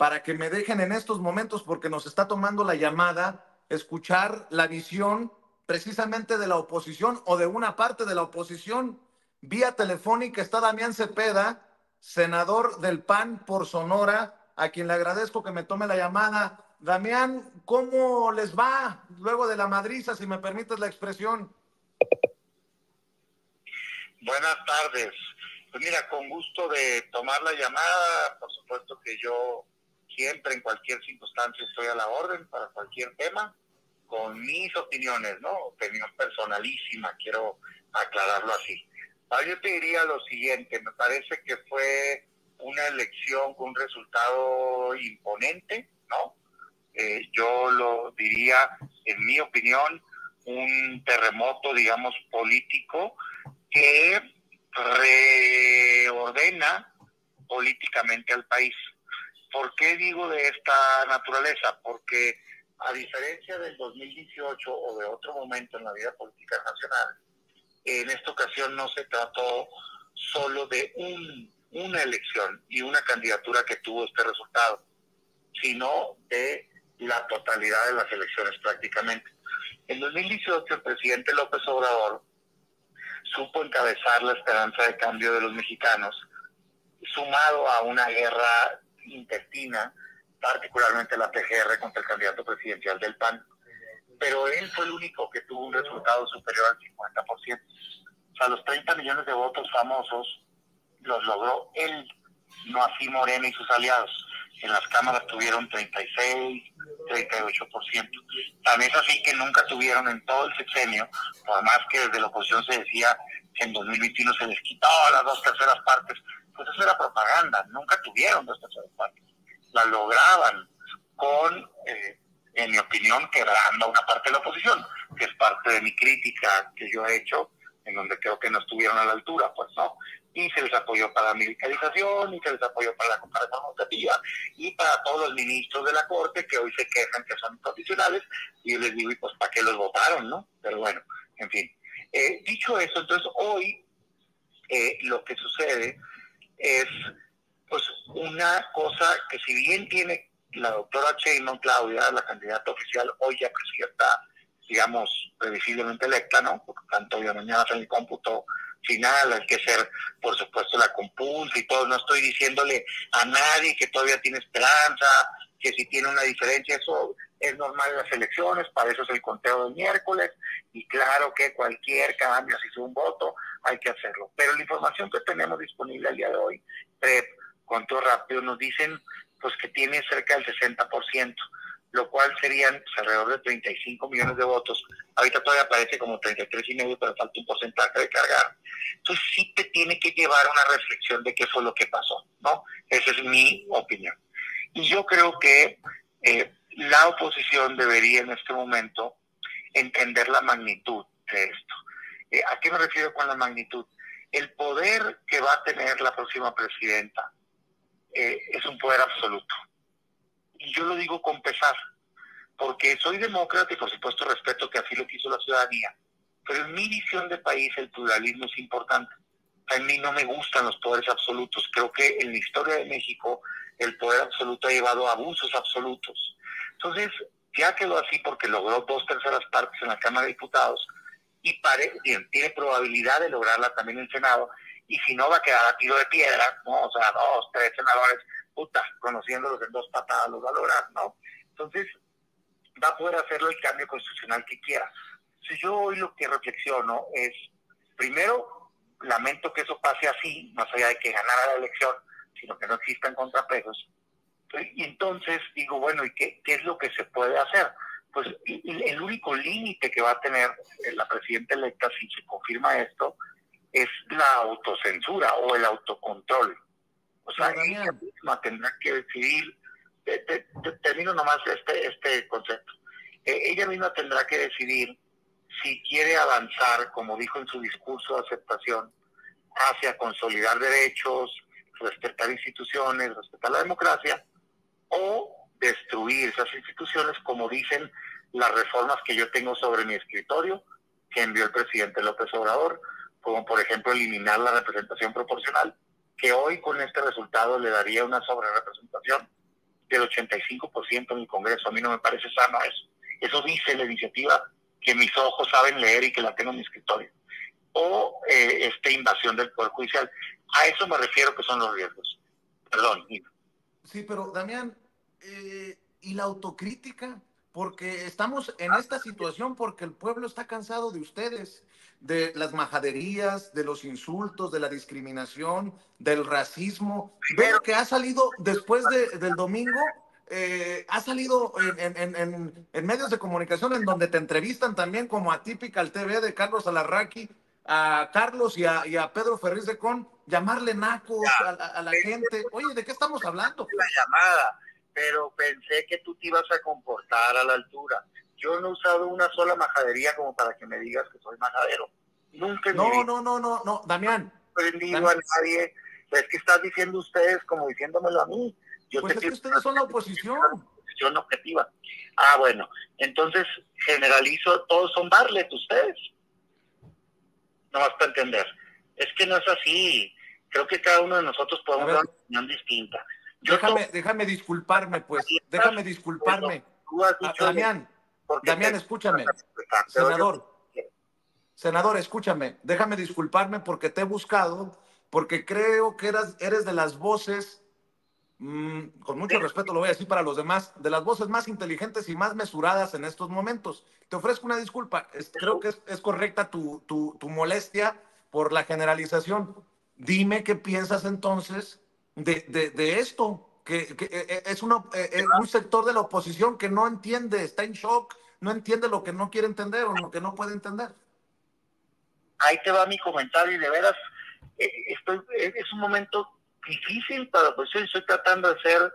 para que me dejen en estos momentos, porque nos está tomando la llamada, escuchar la visión precisamente de la oposición o de una parte de la oposición. Vía telefónica está Damián Cepeda, senador del PAN por Sonora, a quien le agradezco que me tome la llamada. Damián, ¿cómo les va luego de la madriza, si me permites la expresión? Buenas tardes. Pues mira, con gusto de tomar la llamada. Por supuesto que yo siempre, en cualquier circunstancia, estoy a la orden para cualquier tema, con mis opiniones, ¿no? Opinión personalísima, quiero aclararlo así. Ahora yo te diría lo siguiente: me parece que fue una elección con un resultado imponente, ¿no? Yo lo diría, en mi opinión, un terremoto, digamos, político, que reordena políticamente al país. ¿Por qué digo de esta naturaleza? Porque a diferencia del 2018 o de otro momento en la vida política nacional, en esta ocasión no se trató solo de una elección y una candidatura que tuvo este resultado, sino de la totalidad de las elecciones prácticamente. En 2018 el presidente López Obrador supo encabezar la esperanza de cambio de los mexicanos, sumado a una guerra intestina, particularmente la PGR contra el candidato presidencial del PAN. Pero él fue el único que tuvo un resultado superior al 50%. O sea, los 30 millones de votos famosos los logró él, no así Morena y sus aliados. En las cámaras tuvieron 36, 38%. Tan es así que nunca tuvieron en todo el sexenio, por más que desde la oposición se decía que en 2021 se les quitó las 2/3 partes, pues eso era propaganda. Nunca tuvieron 2/3 partes. La lograban con, en mi opinión, quebrando a una parte de la oposición, que es parte de mi crítica que yo he hecho, en donde creo que no estuvieron a la altura, pues no. Y se les apoyó para la militarización, y se les apoyó para la reforma educativa, y para todos los ministros de la Corte que hoy se quejan que son inconstitucionales, y yo les digo, y pues ¿para qué los votaron, no? Pero bueno, en fin. Dicho eso, entonces hoy lo que sucede es pues una cosa que, si bien tiene la doctora Sheinbaum Claudia, la candidata oficial, hoy ya presidenta, digamos, previsiblemente electa, ¿no? Porque tanto hoy de mañana en el cómputo final, hay que ser, por supuesto, la compulsa y todo. No estoy diciéndole a nadie que todavía tiene esperanza, que si tiene una diferencia, eso es normal en las elecciones, para eso es el conteo del miércoles, y claro que cualquier cambio, si es un voto, hay que hacerlo. Pero la información que tenemos disponible al día de hoy, con todo rápido, nos dicen pues que tiene cerca del 60%, lo cual serían pues, alrededor de 35 millones de votos. Ahorita todavía aparece como 33,5, pero falta un porcentaje de cargar. Entonces sí te tiene que llevar a una reflexión de qué fue lo que pasó, ¿no? Esa es mi opinión. Y yo creo que la oposición debería en este momento entender la magnitud de esto. ¿A qué me refiero con la magnitud? El poder que va a tener la próxima presidenta es un poder absoluto. Y yo lo digo con pesar, porque soy demócrata y por supuesto respeto que así lo quiso la ciudadanía, pero en mi visión de país el pluralismo es importante. A mí no me gustan los poderes absolutos. Creo que en la historia de México el poder absoluto ha llevado a abusos absolutos. Entonces ya quedó así porque logró 2/3 partes en la Cámara de Diputados y bien, tiene probabilidad de lograrla también en el Senado, y si no va a quedar a tiro de piedra, ¿no? O sea, 2, 3 senadores, conociéndolos en 2 patadas los va a lograr, ¿no? Entonces va a poder hacerlo el cambio constitucional que quiera. Si yo hoy lo que reflexiono es, primero, lamento que eso pase así, más allá de que ganara la elección, sino que no existan contrapesos. Y entonces digo, bueno, ¿y qué es lo que se puede hacer? Pues el único límite que va a tener la presidenta electa, si se confirma esto, es la autocensura o el autocontrol. O sea, ella misma tendrá que decidir, termino nomás este concepto, ella misma tendrá que decidir si quiere avanzar, como dijo en su discurso de aceptación, hacia consolidar derechos, respetar instituciones, respetar la democracia, o destruir esas instituciones, como dicen las reformas que yo tengo sobre mi escritorio, que envió el presidente López Obrador, como por ejemplo eliminar la representación proporcional, que hoy con este resultado le daría una sobrerepresentación del 85% en el Congreso. A mí no me parece sano eso. Eso dice la iniciativa que mis ojos saben leer y que la tengo en mi escritorio. O invasión del Poder Judicial. A eso me refiero que son los riesgos. Perdón. Sí, pero Damián, ¿y la autocrítica? Porque estamos en esta situación porque el pueblo está cansado de ustedes, de las majaderías, de los insultos, de la discriminación, del racismo. Ve Primero, lo que ha salido después del domingo. Ha salido en medios de comunicación en donde te entrevistan también como a Typical TV de Carlos Alarraqui, a Carlos y a Pedro Ferriz de Con, llamarle nacos a la gente. Oye, ¿de qué estamos hablando? la llamada, pero pensé que tú te ibas a comportar a la altura. Yo no he usado una sola majadería como para que me digas que soy majadero. Nunca en mi vida No, Damián. he prendido a nadie. Es que estás diciendo ustedes como diciéndomelo a mí. Yo Pues es que ustedes son la oposición. Posición objetiva. Bueno, entonces generalizo, todos son Bartlett ustedes. No vas a entender. Es que no es así. Creo que cada uno de nosotros podemos dar una opinión distinta. Déjame disculparme, pues. Déjame disculparme. Damián, escúchame. Senador, escúchame. Déjame disculparme porque te he buscado, porque creo que eres de las voces, con mucho respeto lo voy a decir para los demás, de las voces más inteligentes y más mesuradas en estos momentos. Te ofrezco una disculpa. Creo que es correcta tu molestia por la generalización. Dime qué piensas entonces de esto, que es un sector de la oposición que no entiende, está en shock, no entiende lo que no quiere entender o lo que no puede entender. Ahí te va mi comentario y de veras, es un momento difícil para la oposición. Estoy tratando de ser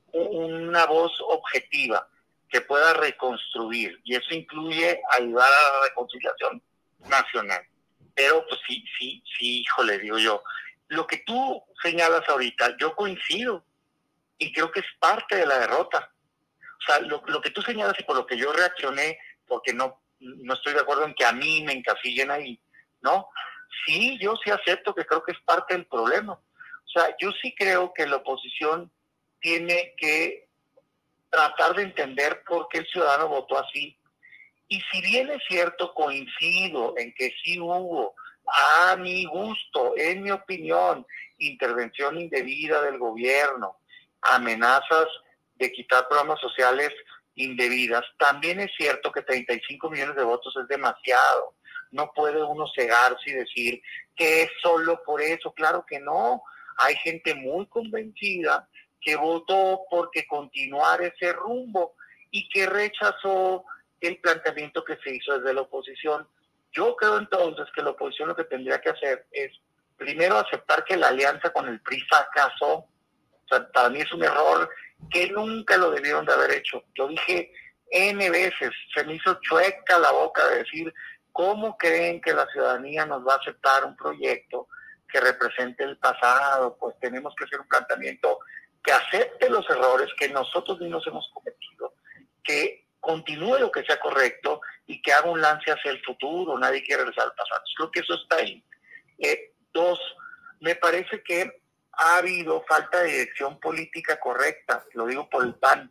una voz objetiva que pueda reconstruir, y eso incluye ayudar a la reconciliación nacional. Pero pues sí, híjole, digo yo, lo que tú señalas ahorita, yo coincido y creo que es parte de la derrota. O sea, lo que tú señalas y por lo que yo reaccioné, porque no estoy de acuerdo en que a mí me encasillen ahí, ¿no? Sí, yo sí acepto que creo que es parte del problema. O sea, yo sí creo que la oposición tiene que tratar de entender por qué el ciudadano votó así. Y si bien es cierto, coincido en que sí hubo, a mi gusto, en mi opinión, intervención indebida del gobierno, amenazas de quitar programas sociales indebidas, también es cierto que 35 millones de votos es demasiado. No puede uno cegarse y decir que es solo por eso. Claro que no. Hay gente muy convencida que votó porque continuar ese rumbo y que rechazó el planteamiento que se hizo desde la oposición. Yo creo entonces que la oposición lo que tendría que hacer es primero aceptar que la alianza con el PRI fracasó. O sea, para mí es un error que nunca lo debieron de haber hecho. Lo dije N veces, se me hizo chueca la boca de decir, ¿cómo creen que la ciudadanía nos va a aceptar un proyecto que represente el pasado? Pues tenemos que hacer un planteamiento que acepte los errores que nosotros mismos hemos cometido, que continúe lo que sea correcto y que haga un lance hacia el futuro. Nadie quiere regresar al pasado. Creo que eso está ahí. Dos, me parece que ha habido falta de dirección política correcta, lo digo por el PAN.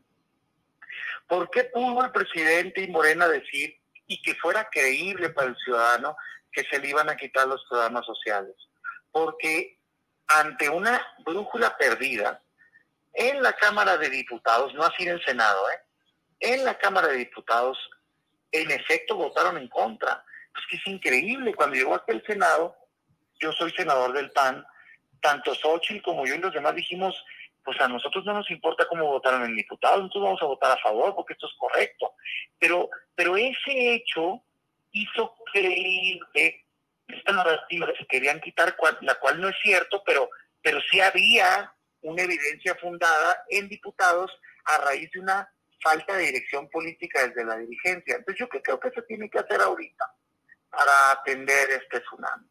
¿Por qué pudo el presidente y Morena decir, y que fuera creíble para el ciudadano, que se le iban a quitar los programas sociales? Porque ante una brújula perdida, en la Cámara de Diputados, no así en el Senado, en la Cámara de Diputados, en efecto votaron en contra. Es que es increíble, cuando llegó hasta el Senado, yo soy senador del PAN, tanto Xochitl como yo y los demás dijimos, pues a nosotros no nos importa cómo votaron en diputados, nosotros vamos a votar a favor porque esto es correcto. Pero ese hecho hizo creíble esta narrativa que se querían quitar, la cual no es cierto, pero sí había una evidencia fundada en diputados a raíz de una falta de dirección política desde la dirigencia. Entonces yo creo que se tiene que hacer ahorita para atender este tsunami.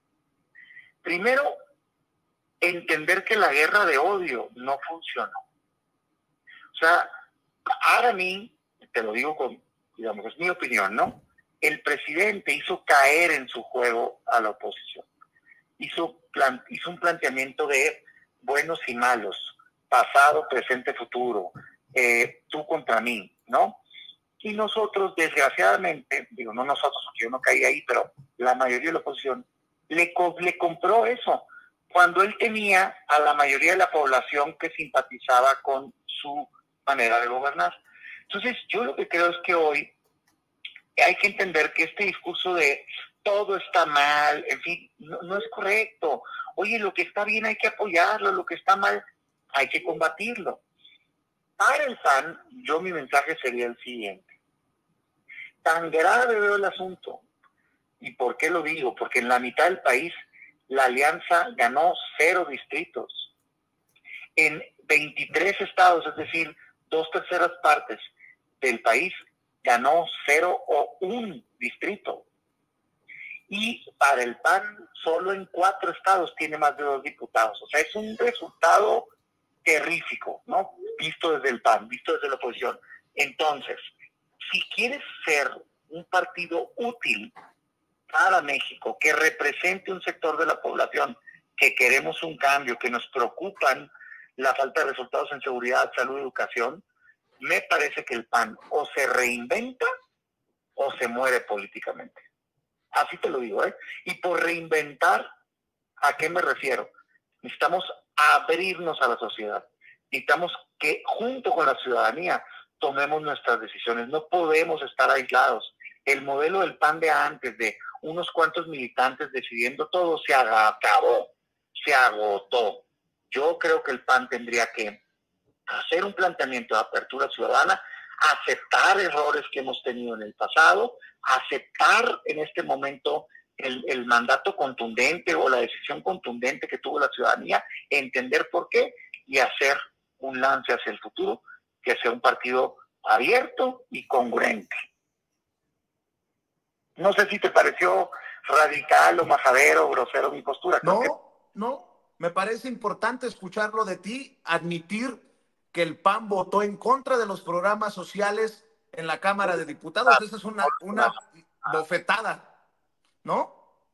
Primero, entender que la guerra de odio no funcionó. O sea, para mí, te lo digo con, digamos, es mi opinión, ¿no? El presidente hizo caer en su juego a la oposición. Hizo un planteamiento de buenos y malos, pasado, presente, futuro, tú contra mí, ¿no? Y nosotros, desgraciadamente, digo, no nosotros, porque yo no caí ahí, pero la mayoría de la oposición le compró eso, cuando él tenía a la mayoría de la población que simpatizaba con su manera de gobernar. Entonces, yo lo que creo es que hoy hay que entender que este discurso de todo está mal, en fin, no es correcto. Oye, lo que está bien hay que apoyarlo, lo que está mal hay que combatirlo. Para el PAN, yo mi mensaje sería el siguiente. Tan grave veo el asunto. ¿Y por qué lo digo? Porque en la mitad del país la alianza ganó 0 distritos. En 23 estados, es decir, 2/3 partes del país, ganó 0 o 1 distrito. Y para el PAN, solo en 4 estados tiene más de 2 diputados. O sea, es un resultado terrífico, ¿no? Visto desde el PAN, visto desde la oposición. Entonces, si quieres ser un partido útil para México, que represente un sector de la población, que queremos un cambio, que nos preocupan la falta de resultados en seguridad, salud, educación, me parece que el PAN o se reinventa o se muere políticamente. Así te lo digo, ¿eh? Y por reinventar, ¿a qué me refiero? Necesitamos abrirnos a la sociedad. Necesitamos que junto con la ciudadanía tomemos nuestras decisiones. No podemos estar aislados. El modelo del PAN de antes, de unos cuantos militantes decidiendo todo, se acabó, se agotó. Yo creo que el PAN tendría que hacer un planteamiento de apertura ciudadana, aceptar errores que hemos tenido en el pasado, aceptar en este momento el mandato contundente o la decisión contundente que tuvo la ciudadanía, entender por qué y hacer un lance hacia el futuro, que sea un partido abierto y congruente. No sé si te pareció radical o majadero o grosero mi postura. No, me parece importante escucharlo de ti, admitir que el PAN votó en contra de los programas sociales en la Cámara de Diputados. Esa es una bofetada, ¿no?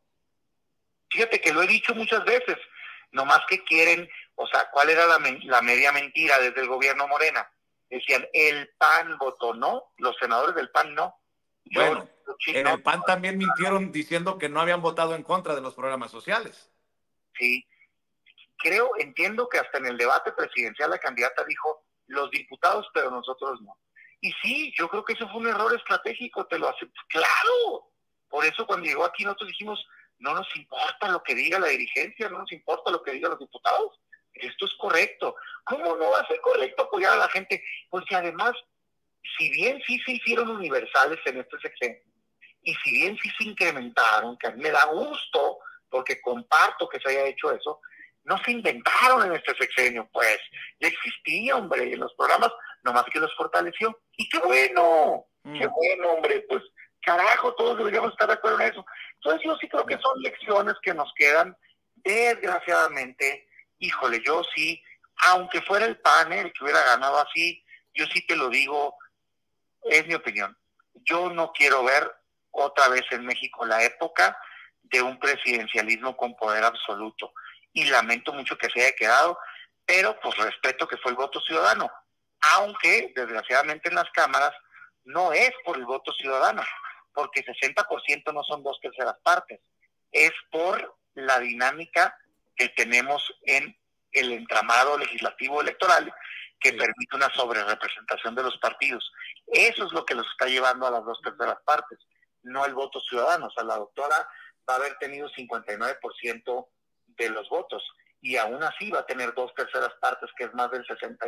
Fíjate que lo he dicho muchas veces, nomás que quieren, o sea, ¿cuál era la media mentira desde el gobierno Morena? Decían, el PAN votó, no, los senadores del PAN no. Bueno, en el PAN también mintieron diciendo que no habían votado en contra de los programas sociales. Sí, entiendo que hasta en el debate presidencial la candidata dijo, los diputados, pero nosotros no. Y sí, yo creo que eso fue un error estratégico, te lo acepto. ¡Claro! Por eso cuando llegó aquí nosotros dijimos, no nos importa lo que diga la dirigencia, no nos importa lo que digan los diputados. Esto es correcto. ¿Cómo no va a ser correcto apoyar a la gente? Porque además, si bien sí se hicieron universales en este sexenio, y si bien sí se incrementaron, que a mí me da gusto, porque comparto que se haya hecho eso, no se inventaron en este sexenio, pues, ya existía, hombre, y en los programas, nomás que los fortaleció. Y qué bueno, hombre, pues, carajo, todos deberíamos estar de acuerdo en eso. Entonces yo sí creo que son lecciones que nos quedan, desgraciadamente, híjole, yo sí, aunque fuera el PAN el que hubiera ganado así, yo sí te lo digo, es mi opinión. Yo no quiero ver otra vez en México la época de un presidencialismo con poder absoluto. Y lamento mucho que se haya quedado, pero pues respeto que fue el voto ciudadano. Aunque, desgraciadamente en las cámaras, no es por el voto ciudadano, porque 60% no son 2/3 partes. Es por la dinámica que tenemos en el entramado legislativo electoral, que permite una sobrerepresentación de los partidos. Eso es lo que los está llevando a las 2/3 partes, no el voto ciudadano. O sea, la doctora va a haber tenido 59% de los votos y aún así va a tener 2/3 partes, que es más del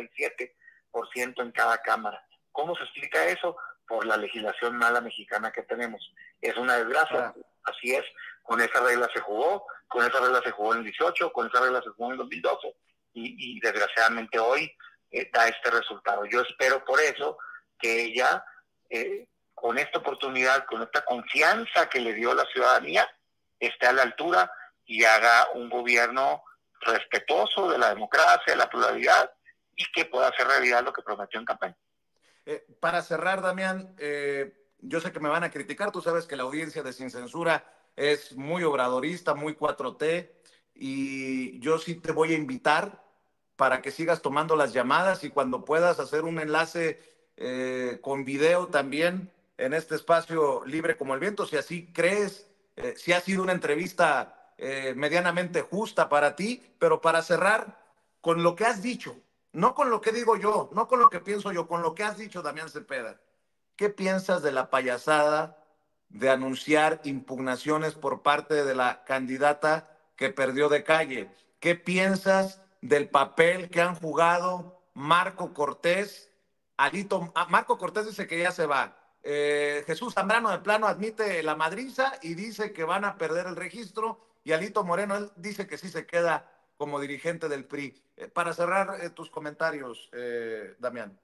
67% en cada cámara. ¿Cómo se explica eso? Por la legislación mala mexicana que tenemos. Es una desgracia. Así es. Con esa regla se jugó, con esa regla se jugó en el 18, con esa regla se jugó en el 2012 y desgraciadamente hoy da este resultado. Yo espero por eso que ella, con esta oportunidad, con esta confianza que le dio la ciudadanía, esté a la altura y haga un gobierno respetuoso de la democracia, de la pluralidad y que pueda hacer realidad lo que prometió en campaña. Para cerrar, Damián, yo sé que me van a criticar, tú sabes que la audiencia de Sin Censura es muy obradorista, muy 4T, y yo sí te voy a invitar para que sigas tomando las llamadas y cuando puedas hacer un enlace con video también en este espacio libre como el viento, si así crees, si ha sido una entrevista medianamente justa para ti, pero para cerrar con lo que has dicho, no con lo que digo yo, no con lo que pienso yo, con lo que has dicho, Damián Cepeda. ¿Qué piensas de la payasada de anunciar impugnaciones por parte de la candidata que perdió de calle? ¿Qué piensas del papel que han jugado Marco Cortés? Marco Cortés dice que ya se va. Jesús Zambrano de plano admite la madriza y dice que van a perder el registro. Y Alito Moreno, él dice que sí se queda como dirigente del PRI. Para cerrar tus comentarios, Damián.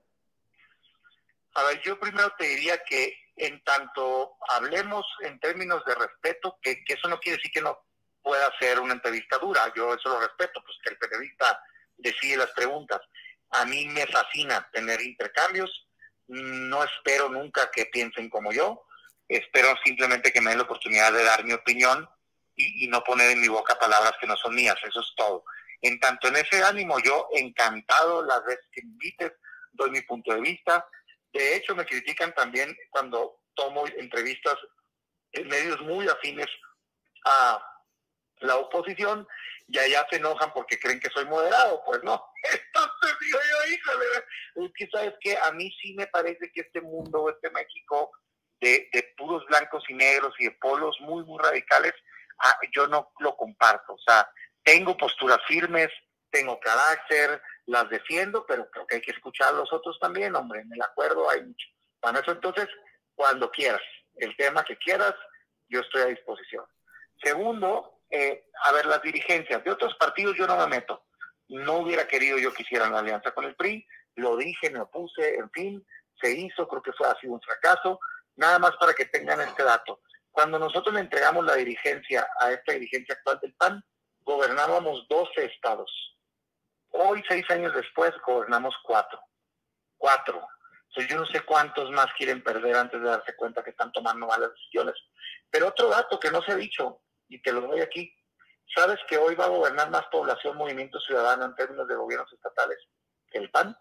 A ver, yo primero te diría que en tanto hablemos en términos de respeto, que eso no quiere decir que no pueda ser una entrevista dura, yo eso lo respeto, pues que el periodista decide las preguntas. A mí me fascina tener intercambios, no espero nunca que piensen como yo, espero simplemente que me den la oportunidad de dar mi opinión y no poner en mi boca palabras que no son mías, eso es todo. En tanto en ese ánimo, yo encantado las veces que me invites, doy mi punto de vista. De hecho, me critican también cuando tomo entrevistas en medios muy afines a la oposición y allá se enojan porque creen que soy moderado. Pues no. Entonces digo yo, híjole, es que sabes que a mí sí me parece que este mundo, este México de puros blancos y negros y de polos muy, muy radicales, yo no lo comparto. O sea, tengo posturas firmes, tengo carácter, las defiendo, pero creo que hay que escuchar a los otros también, hombre, en el acuerdo hay mucho. Para eso entonces, cuando quieras, el tema que quieras, yo estoy a disposición. Segundo, a ver, las dirigencias de otros partidos yo no me meto. No hubiera querido yo que hicieran la alianza con el PRI, lo dije, me opuse, en fin, se hizo, creo que ha sido un fracaso. Nada más para que tengan este dato. Cuando nosotros le entregamos la dirigencia a esta dirigencia actual del PAN, gobernábamos 12 estados. Hoy, 6 años después, gobernamos 4. Entonces, yo no sé cuántos más quieren perder antes de darse cuenta que están tomando malas decisiones. Pero otro dato que no se ha dicho, y te lo doy aquí, ¿sabes que hoy va a gobernar más población Movimiento Ciudadano en términos de gobiernos estatales que el PAN?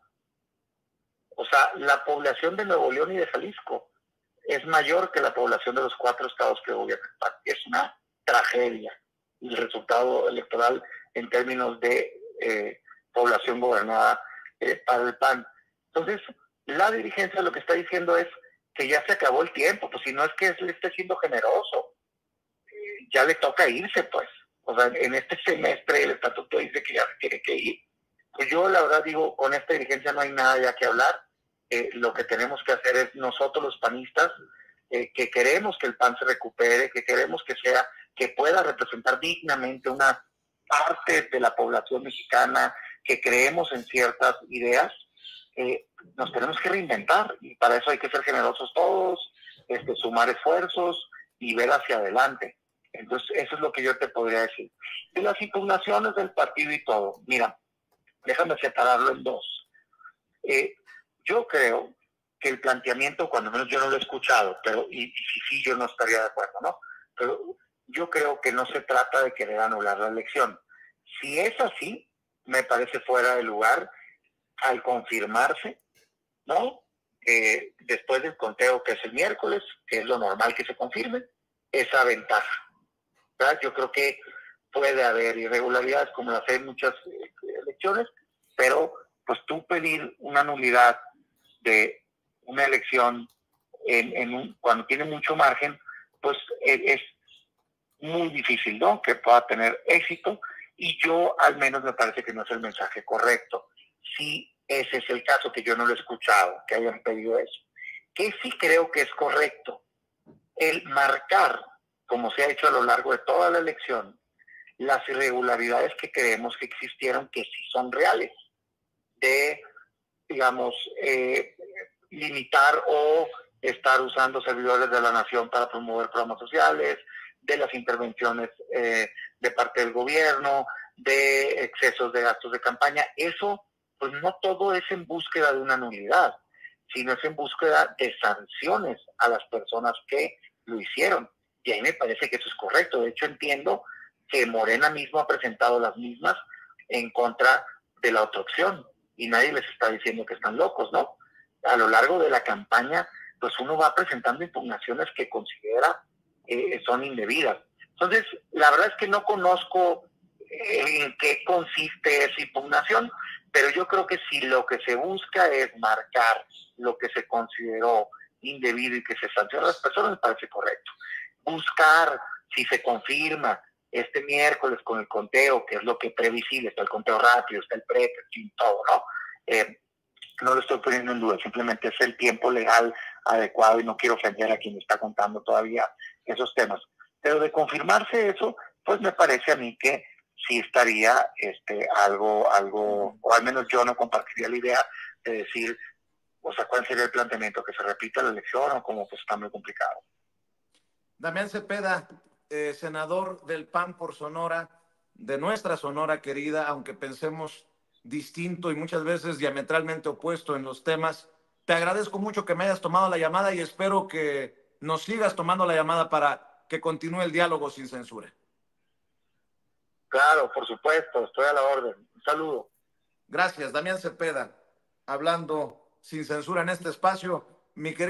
O sea, la población de Nuevo León y de Jalisco es mayor que la población de los 4 estados que gobiernan el PAN. Es una tragedia el resultado electoral en términos de población gobernada para el PAN. Entonces, la dirigencia lo que está diciendo es que ya se acabó el tiempo, pues si no es que le esté siendo generoso, ya le toca irse, pues. O sea, en este semestre el estatuto dice que ya se tiene que ir. Pues yo la verdad digo, con esta dirigencia no hay nada ya que hablar. Lo que tenemos que hacer es nosotros los panistas, que queremos que el PAN se recupere, que queremos que pueda representar dignamente una parte de la población mexicana, que creemos en ciertas ideas, nos tenemos que reinventar y para eso hay que ser generosos todos, sumar esfuerzos y ver hacia adelante. Entonces, eso es lo que yo te podría decir. De las impugnaciones del partido y todo, mira, déjame separarlo en dos. Yo creo que el planteamiento, cuando menos yo no lo he escuchado, pero y sí, yo no estaría de acuerdo, ¿no? Pero yo creo que no se trata de querer anular la elección. Si es así, me parece fuera de lugar al confirmarse, ¿no? Después del conteo que es el miércoles, que es lo normal que se confirme, esa ventaja, ¿verdad? Yo creo que puede haber irregularidades como las hay en muchas elecciones, pero pues tú pedir una nulidad de una elección cuando tiene mucho margen, pues es muy difícil, ¿no? Que pueda tener éxito, y yo al menos me parece que no es el mensaje correcto. Si ese es el caso, que yo no lo he escuchado, que hayan pedido eso. Que sí creo que es correcto el marcar, como se ha hecho a lo largo de toda la elección, las irregularidades que creemos que existieron, que sí son reales, de, digamos, limitar o estar usando servidores de la nación para promover programas sociales, de las intervenciones de parte del gobierno, de excesos de gastos de campaña. Eso, pues no todo es en búsqueda de una nulidad, sino es en búsqueda de sanciones a las personas que lo hicieron. Y ahí me parece que eso es correcto. De hecho, entiendo que Morena mismo ha presentado las mismas en contra de la otra opción, y nadie les está diciendo que están locos, ¿no? A lo largo de la campaña, pues uno va presentando impugnaciones que considera son indebidas. Entonces, la verdad es que no conozco en qué consiste esa impugnación, pero yo creo que si lo que se busca es marcar lo que se consideró indebido y que se sancione a las personas, me parece correcto. Buscar si se confirma este miércoles con el conteo, que es lo que previsible, está el conteo rápido, está el PREP, en fin, todo, ¿no? No lo estoy poniendo en duda, simplemente es el tiempo legal adecuado y no quiero ofender a quien está contando todavía esos temas. Pero de confirmarse eso, pues me parece a mí que sí estaría algo, o al menos yo no compartiría la idea de decir, o sea, cuál sería el planteamiento, que se repita la elección o como pues está muy complicado. Damián Cepeda, senador del PAN por Sonora, de nuestra Sonora querida, aunque pensemos distinto y muchas veces diametralmente opuesto en los temas, te agradezco mucho que me hayas tomado la llamada y espero que nos sigas tomando la llamada para que continúe el diálogo sin censura. Claro, por supuesto, estoy a la orden. Un saludo. Gracias, Damián Cepeda, hablando sin censura en este espacio. Mi querido